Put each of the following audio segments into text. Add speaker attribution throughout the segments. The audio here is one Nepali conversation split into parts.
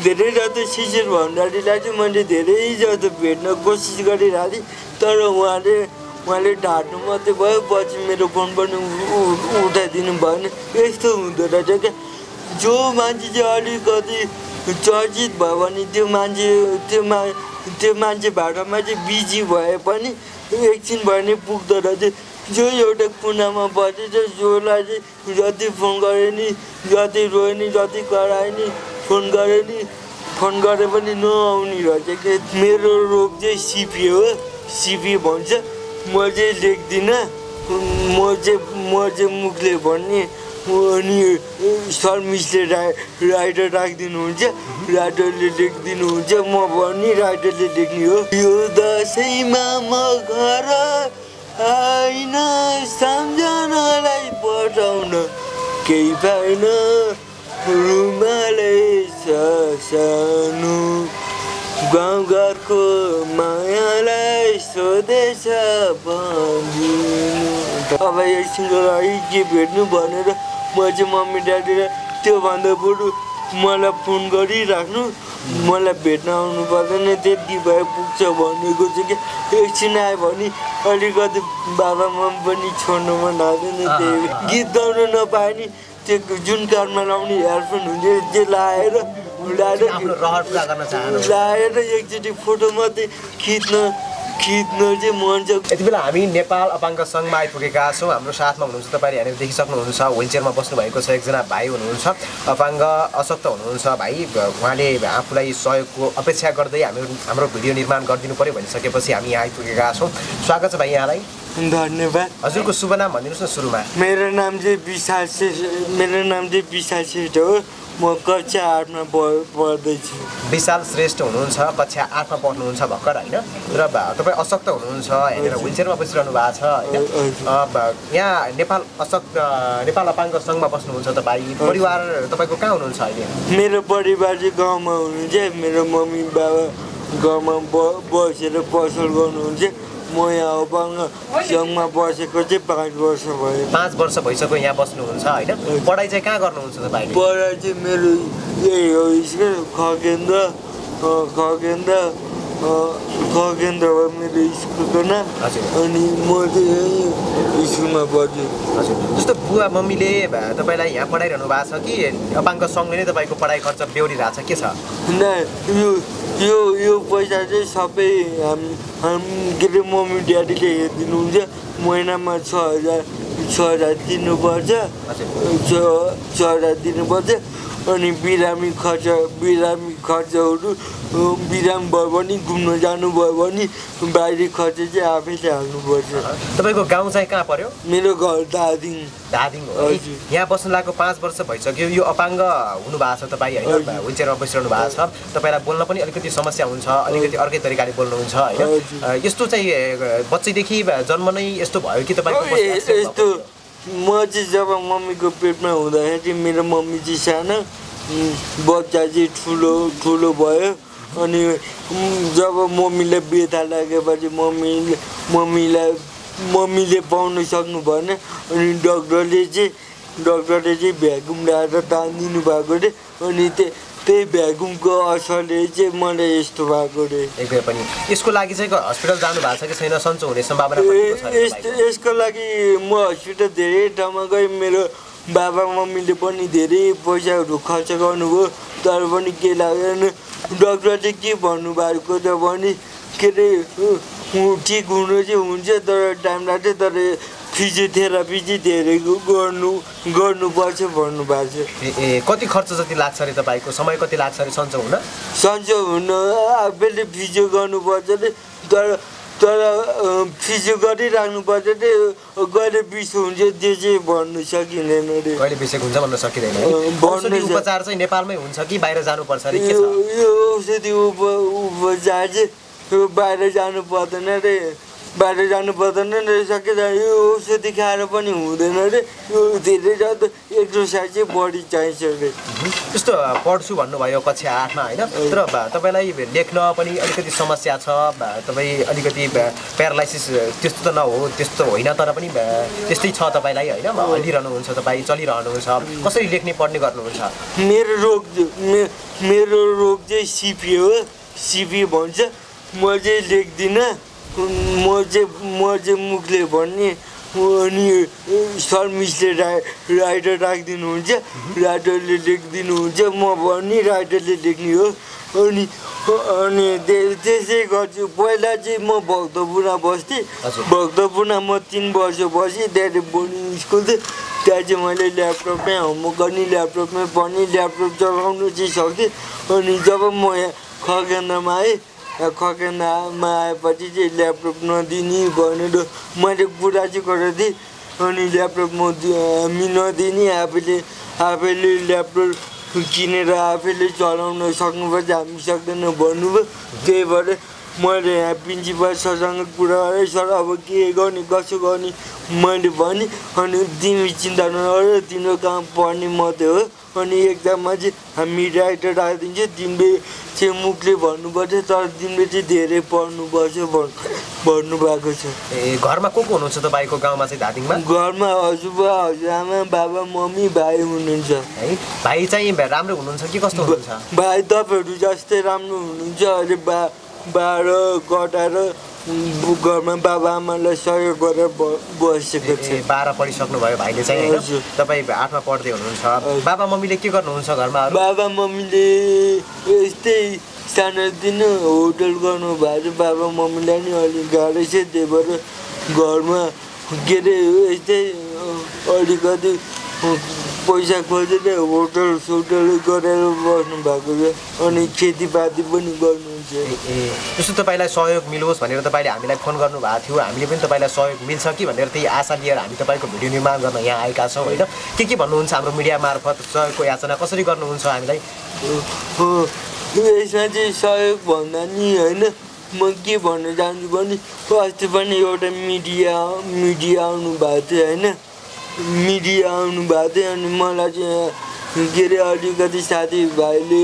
Speaker 1: धेरै जस्तो शिशिर भण्डारीलाई चाहिँ मैले धेरै जस्तो भेट्न कोसिस गरिरहेको थिएँ तर उहाँले ढाट्नु मात्रै भयो पछि मेरो फोन पनि उठाइदिनु भएन यस्तो हुँदो रहेछ क्या जो मान्छे चाहिँ अलिकति चर्चित भयो भने त्यो मान्छे भाटामा चाहिँ बिजी भए पनि एकछिन भए नि पुग्दो रहेछ जो एउटा कुनामा बसेछ जसलाई चाहिँ जति फोन गरे नि जति रोए नि जति कराए नि फोन गरे पनि नआउने रहेछ कि मेरो रोग चाहिँ सिपी हो सिपी भन्छ म चाहिँ लेख्दिनँ म चाहिँ मुखले भन्ने अनि सर मिसले राइटर राखिदिनुहुन्छ राइटरले लेखिदिनुहुन्छ म भन्ने राइटरले लेख्ने हो यो दसैँमा म घर आइन सम्झनालाई पठाउन केही पाइन रुमालै सानो गाउँघरको मायालाई सोधेछ भनिदिनु अब एकछिनको लागि के भेट्नु भनेर म चाहिँ मम्मी ड्याडीलाई त्योभन्दा बरु मलाई फोन गरिराख्नु मलाई भेट्न आउनु पर्दैन त्यति भए पुग्छ भनेको चाहिँ कि एकछिन आयो भने अलिकति बाबा मम्मी पनि छोड्नु मन लाग्दैन त्यही गीत गाउन नपाए नि त्यो जुन कानमा लाउने इयरफोन हुन्छ त्यो लाएर एकचोटि फोटो मात्रै खिच्न चाहिँ मन छ
Speaker 2: यति बेला हामी नेपाल अपाङ्ग सङ्घमा आइपुगेका छौँ हाम्रो साथमा हुनुहुन्छ तपाईँले यहाँनिर देखिसक्नुहुन्छ व्हिलचेयरमा बस्नु भएको छ एकजना भाइ हुनुहुन्छ अपाङ्ग अशक्त हुनुहुन्छ भाइ उहाँले आफूलाई सहयोगको अपेक्षा गर्दै हाम्रो भिडियो निर्माण गरिदिनु पर्यो भनिसकेपछि हामी यहाँ आइपुगेका छौँ स्वागत छ भाइ यहाँलाई
Speaker 1: धन्यवाद
Speaker 2: हजुरको शुभ नाम भनिदिनुहोस् न सुरुमा
Speaker 1: मेरो नाम चाहिँ विशाल श्रेष्ठ हो म कक्षा 8मा पढ्दैछु
Speaker 2: विशाल श्रेष्ठ हुनुहुन्छ कक्षा 8मा पढ्नुहुन्छ भर्खर होइन र तपाईँ अशक्त हुनुहुन्छ यहाँनिर व्हिलचेयरमा बसिरहनु भएको छ होइन यहाँ नेपाल अपाङ्ग सङ्घमा बस्नुहुन्छ तपाईँ परिवार तपाईँको कहाँ हुनुहुन्छ अहिले
Speaker 1: मेरो परिवार चाहिँ गाउँमा हुनुहुन्छ मेरो मम्मी बाबा गाउँमा बसेर पसल गर्नुहुन्छ म यहाँ अपाङ्ग सङ्घमा बसेको चाहिँ 5 वर्ष भयो
Speaker 2: 5 वर्ष भइसक्यो यहाँ बस्नुहुन्छ होइन पढाइ चाहिँ कहाँ गर्नुहुन्छ तपाईँले
Speaker 1: पढाइ चाहिँ मेरो यही हो खगेन्द्र हो मेरो स्कुलको नाम अनि म चाहिँ यही स्कुलमा पढ्छु
Speaker 2: हजुर जस्तो बुवा मम्मीले तपाईँलाई यहाँ पढाइरहनु भएको छ कि अपाङ्ग सङ्घले नै तपाईँको पढाइ खर्च बेहोरिरहेको छ के छ
Speaker 1: यो पैसा चाहिँ सबै के अरे मम्मी ड्याडीले हेरिदिनुहुन्छ महिनामा 6,000 दिनुपर्छ 6,000 दिनुपर्छ अनि बिरामी खर्चहरू बिरामी भयो भने घुम्न जानुभयो भने बाहिरी खर्च चाहिँ आफैले हाल्नुपर्छ
Speaker 2: तपाईँको गाउँ चाहिँ कहाँ पर्यो
Speaker 1: मेरो घर धादिङ
Speaker 2: हो यहाँ बस्नु लागेको 5 वर्ष भइसक्यो यो अपाङ्ग हुनु भएको छ तपाईँ होइन व्हिलचेयरमा बसिरहनु भएको छ तपाईँलाई बोल्न पनि अलिकति समस्या हुन्छ अलिकति अर्कै तरिकाले बोल्नुहुन्छ होइन यस्तो चाहिँ बच्चैदेखि जन्म नै यस्तो भयो कि तपाईँको
Speaker 1: यस्तो म चाहिँ जब मम्मीको पेटमा हुँदाखेरि चाहिँ मेरो मम्मी चाहिँ सानो बच्चा चाहिँ ठुलो भयो अनि जब मम्मीलाई बेथा लागेपछि मम्मीले पाउन सक्नु भएन अनि डक्टरले चाहिँ भ्याकुम ल्याएर तानिदिनु भएको रे अनि त्यही भ्याकुमको असरले चाहिँ मलाई यस्तो भएको रे
Speaker 2: एकपल्ट पनि यसको लागि चाहिँ हस्पिटल जानु भएको छ कि छैन सन्चो हुने सम्भावना
Speaker 1: यसको लागि म हस्पिटल धेरै ठाउँमा गएँ मेरो बाबा मम्मीले पनि धेरै पैसाहरू खर्च गर्नुभयो तर पनि के लागेन डक्टरले के भन्नुभएको त भने के अरे ठिक हुनु चाहिँ हुन्छ तर टाइम लाग्छ तर फिजियोथेरापी चाहिँ धेरै गर्नुपर्छ भन्नुभएको छ
Speaker 2: कति खर्च जति लाग्छ अरे तपाईँको समय कति लाग्छ अरे सन्चो हुन
Speaker 1: आफैले फिजियो गर्नुपर्छ अरे तर फिजियो गरिराख्नुपर्छ अरे कहिले बिस हुन्छ त्यो चाहिँ भन्नु सकिँदैन अरे
Speaker 2: कहिले बिसेको हुन्छ भन्न सकिँदैन उपचार चाहिँ नेपालमै हुन्छ कि बाहिर जानुपर्छ अरे
Speaker 1: यो औषधि उपचार चाहिँ बाहिर जानु पर्दैन अरे बाहिर जानु पर्दैन रहेछ के यो औषधि खाएर पनि हुँदैन रे यो धेरै ज्यादा एक्सर्साइज चाहिँ बढी चाहिन्छ रे
Speaker 2: त्यस्तो पढ्छु भन्नुभयो कक्षा 8 मा होइन तर तपाईँलाई लेख्न पनि अलिकति समस्या छ तपाईँ अलिकति प्यारालाइसिस त्यस्तो त नहो त्यस्तो होइन तर पनि त्यस्तै छ तपाईँलाई होइन हल्लिरहनुहुन्छ तपाईँ चलिरहनुहुन्छ कसरी लेख्ने पढ्ने गर्नुहुन्छ
Speaker 1: मेरो रोग चाहिँ सिपी हो सिपी भन्छ म चाहिँ लेख्दिनँ म चाहिँ मुखले भन्ने अनि सर मिसले राइटर राखिदिनुहुन्छ राइटरले लेखिदिनुहुन्छ म भन्ने राइटरले लेख्ने हो अनि त्यसै गर्छु पहिला चाहिँ म भक्तपुरमा बस्थेँ भक्तपुरमा म 3 वर्ष बसेँ त्यहाँदेखि बोर्डिङ स्कुल थियो त्यहाँ चाहिँ मैले ल्यापटपमै होमवर्क गर्ने ल्यापटपमै पढ्ने ल्यापटप चलाउनु चाहिँ सक्थेँ अनि जब म यहाँ खगेन्द्रमा आएँ खगेन्द्रमा आएपछि चाहिँ ल्यापटप नदिने भनेर मैले कुरा चाहिँ गरेको थिएँ अनि ल्यापटप म नदिने आफैले ल्यापटप किनेर आफैले चलाउन सक्नुपर्छ हामी सक्दैन भन्नुभयो त्यही भएर मैले यहाँ प्रिन्सिपल सरसँग कुरा गरेँ सर अब के गर्ने कसो गर्ने मैले भने अनि तिमी चिन्ता नगर तिम्रो काम पढ्ने मात्रै हो अनि एक्जाममा चाहिँ हामी राइटर राखिदिन्छ तिमीले चाहिँ मुखले भन्नुपर्छ तर तिमीले चाहिँ धेरै पढ्नुपर्छ भन्नुभएको छ
Speaker 2: ए घरमा को हुनुहुन्छ तपाईँको गाउँमा चाहिँ धादिङमा
Speaker 1: घरमा हजुरबा हजुरआमा बाबा मम्मी भाइ हुनुहुन्छ
Speaker 2: है भाइ चाहिँ राम्रो हुनुहुन्छ कि कस्तो हुनुहुन्छ
Speaker 1: भाइ तपाईँहरू जस्तै राम्रो हुनुहुन्छ अहिले बा र कटाएर घरमा बाबा आमालाई सहयोग गरेर बसेको छ
Speaker 2: 12 पढिसक्नु भयो भाइले चाहिँ होइन तपाईँ 8 मा पढ्दै हुनुहुन्छ बाबा मम्मीले के गर्नुहुन्छ घरमा
Speaker 1: बाबा मम्मीले यस्तै सानोदेखि होटल गर्नु भएको छ बाबा मम्मीलाई नि अलिक गाह्रो छ त्यही भएर घरमा के अरे यस्तै अलिकति पैसा खोजेर होटल सोटल गरेर बस्नु भएको छ अनि खेतीपाती पनि गर्नुहुन्छ
Speaker 2: त्यस्तो तपाईँलाई सहयोग मिलोस् भनेर तपाईँले हामीलाई फोन गर्नुभएको थियो हामीले पनि तपाईँलाई सहयोग मिल्छ कि भनेर त्यही आशा लिएर हामी तपाईँको भिडियो निर्माण गर्न यहाँ आएका छौँ होइन के भन्नुहुन्छ हाम्रो मिडिया मार्फत सहयोगको याचना कसरी गर्नुहुन्छ हामीलाई
Speaker 1: यसमा चाहिँ सहयोग भन्दा नि होइन म के भन्न चाहन्छु भने अस्ति पनि एउटा मिडिया आउनु भएको थियो होइन मिडिया आउनु भएको थियो अनि मलाई चाहिँ के अरे अलिकति साथीभाइले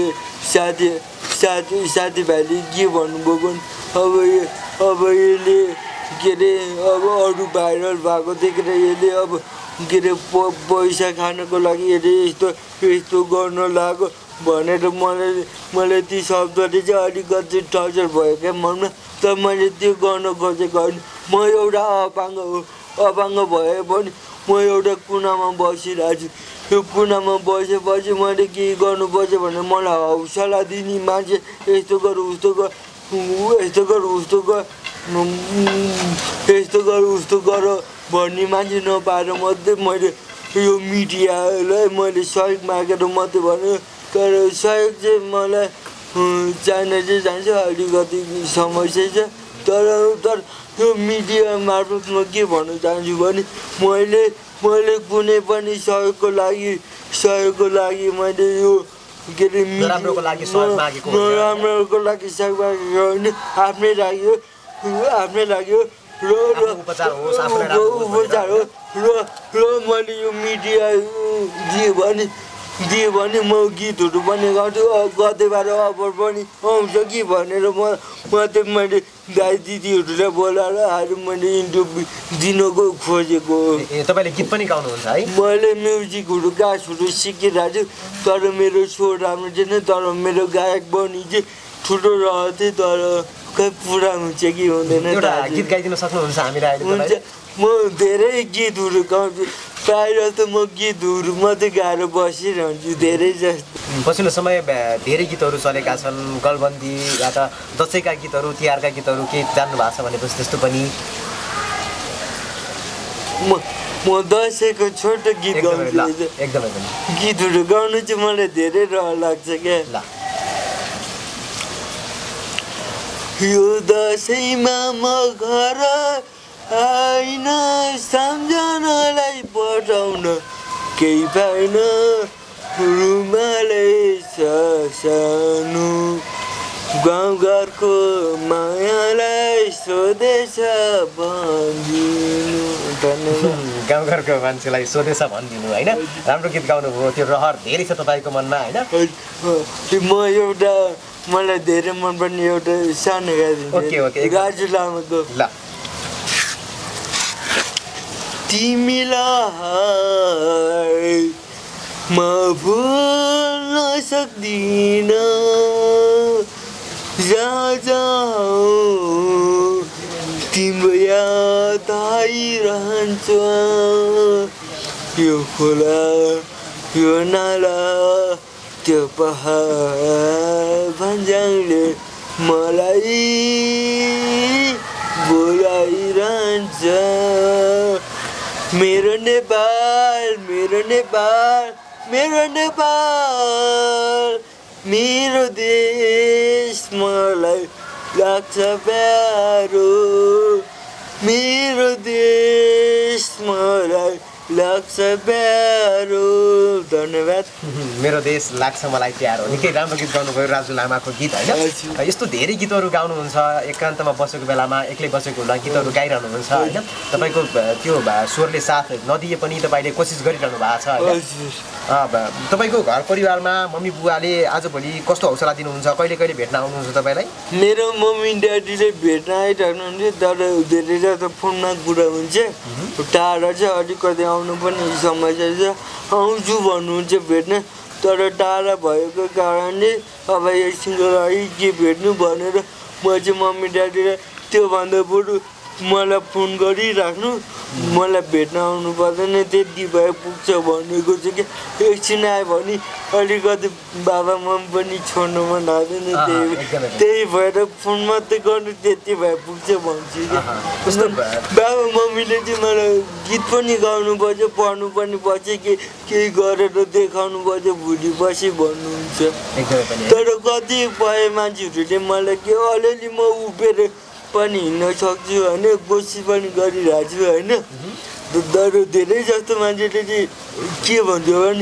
Speaker 1: के भन्नुभयो भने अब यसले के अरे अब अरू भाइरल भएको देखेर यसले अब के अरे पैसा खानको लागि यस्तो गर्न लाग्यो भनेर मलाई ती शब्दले चाहिँ अलिकति टर्चर भयो क्या मनमा तर मैले त्यो गर्न खोजेको होइन म एउटा अपाङ्ग भए पनि म एउटा कुनामा बसिरहेको छु यो कुनामा बसेपछि मैले के गर्नुपर्छ भने मलाई हौसला दिने मान्छे यस्तो गर उस्तो गर भन्ने मान्छे नपाएर मात्रै मैले यो मिडियालाई मैले सहयोग मागेर मात्रै भने तर सहयोग चाहिँ मलाई चाहिन्छ अलिकति समस्या छ तर यो मिडिया मार्फत म के भन्न चाहन्छु भने मैले कुनै पनि सहयोगको लागि मैले यो के अरे
Speaker 2: नराम्रोको लागि सहयोग मागेको
Speaker 1: होइन आफ्नै लागि हो
Speaker 2: उपचार हो
Speaker 1: र मैले यो मिडिया दियो भने म गीतहरू पनि गाउँछु कतिबार अफर पनि आउँछ कि भनेर मैले दाइ दिदीहरूलाई बोलाएर आज मैले इन्टरभ्यू दिनको खोजेको हो
Speaker 2: तपाईँले गीत पनि गाउनुहुन्छ है
Speaker 1: मैले म्युजिकहरू गाछहरू सिकिरहेको छु तर मेरो स्वर राम्रो छैन तर मेरो गायक बनी चाहिँ ठुलो रहेको थियो तर खै पुरा हुन्छ कि हुँदैन
Speaker 2: गीत गाइदिन सक्नुहुन्छ हामीलाई
Speaker 1: हुन्छ म धेरै गीतहरू गाउँछु प्रायः त म गीतहरू मात्रै गाएर बसिरहन्छु धेरै जस्तो
Speaker 2: पछिल्लो समय धेरै गीतहरू चलेका छन् गलबन्दी या त दसैँका गीतहरू तिहारका गीतहरू केही जान्नु भएको छ भनेपछि त्यस्तो पनि
Speaker 1: म दसैँको छोटो गीत गाउँछु
Speaker 2: एकदमै
Speaker 1: गीतहरू गाउनु चाहिँ मलाई धेरै रहर लाग्छ क्या
Speaker 2: ल
Speaker 1: यो दसैँमा म घर आइन सम्झनालाई पठाउन केही पाइन रुमालै सानो गाउँघरको मायालाई स्वदेश भनिदिनु। धन्यवाद।
Speaker 2: गाउँघरको मान्छेलाई स्वदेश भनिदिनु होइन। राम्रो गीत गाउनुभयो, त्यो रहर धेरै छ तपाईँको मनमा होइन।
Speaker 1: म एउटा मलाई धेरै मनपर्ने एउटा सानो
Speaker 2: ओके
Speaker 1: गाजु लामाको
Speaker 2: ल।
Speaker 1: तिमीलाई म भुल्न सक्दिन, जहाँ जाऊ तिम्रो याद आइरहन्छ। यो खोला यो नाला त्यो पहाड भन्ज्याङले मलाई बोलाइरहन्छ। मेरो नेपाल मेरो नेपाल मेरो नेपाल मेरो देश मलाई लाग्छ प्यारो। मेरो देश मलाई लाग्छ प्यारो। धन्यवाद।
Speaker 2: मेरो देश लाग्छ मलाई प्यारो। निकै राम्रो गीत गाउनुभयो राजु लामाको गीत होइन। यस्तो धेरै गीतहरू गाउनुहुन्छ, एकान्तमा बसेको बेलामा एक्लै बसेको बेला गीतहरू गाइरहनुहुन्छ होइन। तपाईँको त्यो स्वरले साथ नदिए पनि तपाईँले कोसिस गरिरहनु भएको छ होइन। तपाईँको घर परिवारमा मम्मी बुवाले आजभोलि कस्तो हौसला दिनुहुन्छ, कहिले कहिले भेट्न आउनुहुन्छ तपाईँलाई?
Speaker 1: मेरो मम्मी ड्याडीले भेट्न आइरहनुहुन्छ, तर धेरै जस्तो फोनमा कुरा हुन्छ। टाढा चाहिँ अलिकति आउनु पनि समस्या छ। आउँछु भन्नुहुन्छ भेट्न, तर टाढा भएको कारणले अब एकछिनको लागि के भेट्नु भनेर म चाहिँ मम्मी ड्याडीलाई त्योभन्दा बरु मलाई फोन गरिराख्नु, मलाई भेट्न आउनु पर्दैन, त्यति भए पुग्छ भनेको चाहिँ कि एकछिन आयो भने अलिकति बाबा मम्मी पनि छोड्नु मन लाग्दैन। त्यही भएर फोन मात्रै गर्नु, त्यति भए पुग्छ भन्छु कि। बाबा मम्मीले चाहिँ मलाई गीत पनि गाउनुपर्छ, पढ्नु पनि पर्छ, केही गरेर देखाउनु पर्छ भोलि पछि भन्नुहुन्छ। तर कतिपय मान्छेहरूले मलाई के अलिअलि म उभिएर पनि हिँड्न सक्छु होइन, कोसिस पनि गरिरहेको छु होइन। तर धेरै जस्तो मान्छेले चाहिँ के भन्छ भने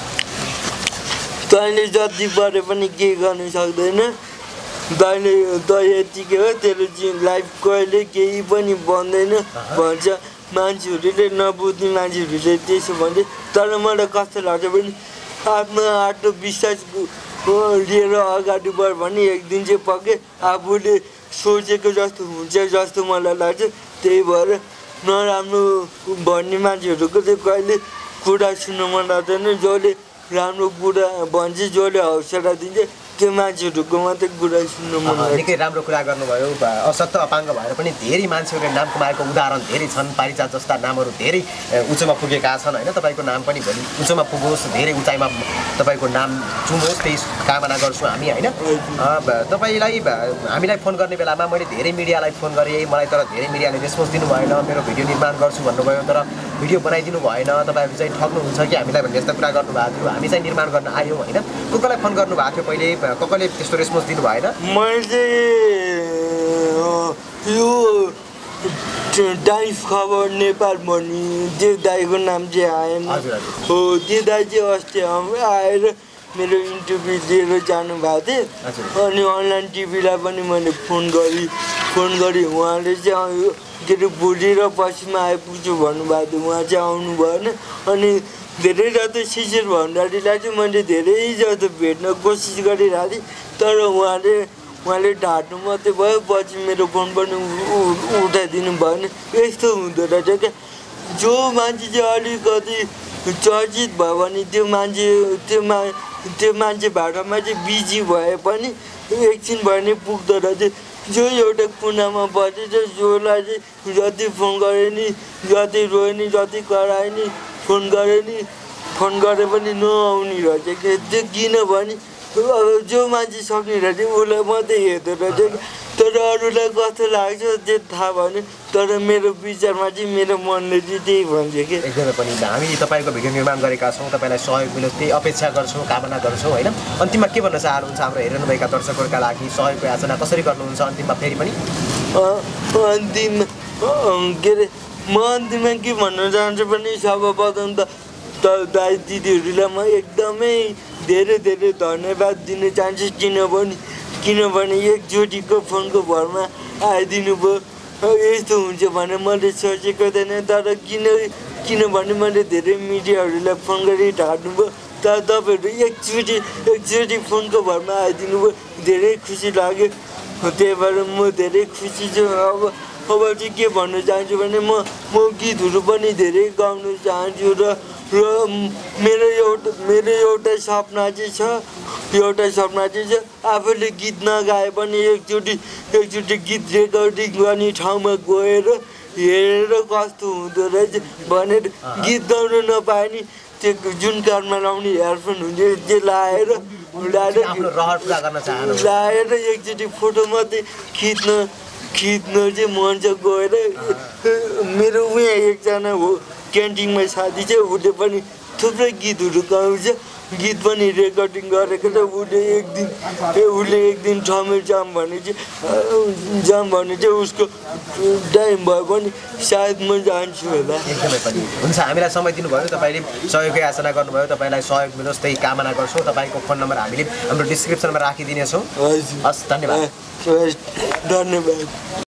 Speaker 1: तैँले जति पढे पनि केही गर्न सक्दैन, तैँले त यतिकै हो, तेरो चाहिँ लाइफ कहिले केही पनि बन्दैन भन्छ मान्छेहरूले। नबुझ्ने मान्छेहरूले त्यसो भन्छ। तर मलाई कस्तो लाग्छ भने आफ्नो आत्मविश्वास लिएर अगाडि बढ्यो भने एक दिन चाहिँ पक्कै आफूले सोचेको जस्तो हुन्छ जस्तो मलाई लाग्छ। त्यही भएर नराम्रो भन्ने मान्छेहरूको चाहिँ कहिले कुरा सुन्नु मन लाग्दैन। जसले राम्रो कुरा भन्छ, जसले हौसला दिन्छ, त्यो मान्छेहरूको मात्रै कुरा सुन्नु मन लाग्छ।
Speaker 2: निकै राम्रो कुरा गर्नुभयो। अशक्त अपाङ्ग भएर पनि धेरै मान्छेहरूले नाम कमाएको उदाहरण धेरै छन्। पारिजात जस्ता नामहरू धेरै उच्चमा पुगेका छन् होइन। तपाईँको नाम पनि भोलि उच्चमा पुगोस्, धेरै उचाइमा तपाईँको नाम चुमोस्, त्यही कामना गर्छौँ हामी होइन। तपाईँलाई हामीलाई फोन गर्ने बेलामा मैले धेरै मिडियालाई फोन गरेँ, मलाई तर धेरै मिडियाले रेस्पोन्स दिनु भएन। मेरो भिडियो निर्माण गर्छु भन्नुभयो, तर भिडियो बनाइदिनु भएन। तपाईँहरू चाहिँ ठग्नुहुन्छ कि हामीलाई भन्ने यस्ता कुरा गर्नुभएको थियो। हामी चाहिँ निर्माण गर्न आयौँ होइन। कसलाई फोन गर्नुभएको थियो पहिले, कसले त्यस्तो रेस्पोन्स दिनु भएन?
Speaker 1: मैले चाहिँ यो टाइम्स खबर नेपाल भन्ने त्यो दाईको नाम चाहिँ आएन हो। त्यो दाई चाहिँ अस्ति आएर मेरो इन्टरभ्यू दिएर जानुभएको थियो। अनि अनलाइन टिभीलाई पनि मैले फोन गरेँ। उहाँले चाहिँ के अरे भोलि र पछिमा आइपुग्छु भन्नुभएको थियो। उहाँ चाहिँ आउनु भएन। अनि धेरै जस्तो शिशिर भण्डारीलाई चाहिँ मैले धेरै जस्तो भेट्न कोसिस गरिरहेको थिएँ, तर उहाँले ढाँट्नु मात्रै भयो। पछि मेरो फोन पनि उठाइदिनु भएन। यस्तो हुँदो रहेछ क्या। जो मान्छे चाहिँ अलिकति चर्चित भयो भने त्यो मान्छे भाटामा चाहिँ बिजी भए पनि एकछिन भए नै पुग्दो रहेछ। जो एउटा कुनामा बसेछ, जसलाई चाहिँ जति फोन गरे नि, जति रोए नि, जति कराए नि, फोन गरे पनि नआउने रहेछ कि। त्यो किनभने जो मान्छे सक्ने रहेछ उसलाई मात्रै हेर्दो रहेछ। तर अरूलाई कस्तो लाग्छ त्यो थाहा भएन। तर मेरो विचारमा चाहिँ मेरो मनले चाहिँ त्यही भन्छ कि।
Speaker 2: एकदमै पनि हामी तपाईँको भिडियो निर्माण गरेका छौँ, तपाईँलाई सहयोग मिलोस् त्यही अपेक्षा गर्छौँ, कामना गर्छौँ होइन। अन्तिममा के भन्न चाहनुहुन्छ हाम्रो हेर्नुभएका दर्शकहरूका लागि? सहयोगको याचना कसरी गर्नुहुन्छ अन्तिममा फेरि पनि?
Speaker 1: अन्तिममा के भन्न चाहन्छु भने सर्वप्रथम त दाइ दिदीहरूलाई म एकदमै धेरै धन्यवाद दिन चाहन्छु। किनभने किनभने एकचोटिको फोनको भरमा आइदिनु भयो यस्तो हुन्छ भने मैले सोचेको थिएन तर किनभने मैले धेरै मिडियाहरूलाई फोन गरी ढाड्नु भयो तर तपाईँहरू एकचोटि फोनको भरमा आइदिनु भयो धेरै खुसी लाग्यो त्यही भएर म धेरै खुसी छु अब चाहिँ के भन्न चाहन्छु भने म गीतहरू पनि धेरै गाउन चाहन्छु र मेरो एउटा सपना चाहिँ छ आफूले गीत नगाए पनि एकचोटि गीत रेकर्डिङ गर्ने ठाउँमा गएर हेरेर कस्तो हुँदो रहेछ भनेर गीत गाउन नपाए नि त्यो जुन कानमा लाउने हेडफोन हुन्छ त्यो लाएर एकचोटि फोटो मात्रै खिच्न चाहिँ मन छ गएर मेरो उहाँ एकजना हो क्यान्टिनमा साथी चाहिँ उसले पनि थुप्रै गीतहरू गाउँछ गीत पनि रेकर्डिङ गरेको र उसले एक दिन ठमेल जाम भने चाहिँ उसको टाइम भयो भने सायद म जान्छु होला
Speaker 2: एकदमै पनि हुन्छ हामीलाई समय दिनुभयो तपाईँले सहयोगकै याचना गर्नुभयो तपाईँलाई सहयोग मिलोस् त्यही कामना गर्छौँ तपाईँको फोन नम्बर हामीले हाम्रो डिस्क्रिप्सनमा राखिदिनेछौँ
Speaker 1: हजुर
Speaker 2: हस् धन्यवाद
Speaker 1: धन्यवाद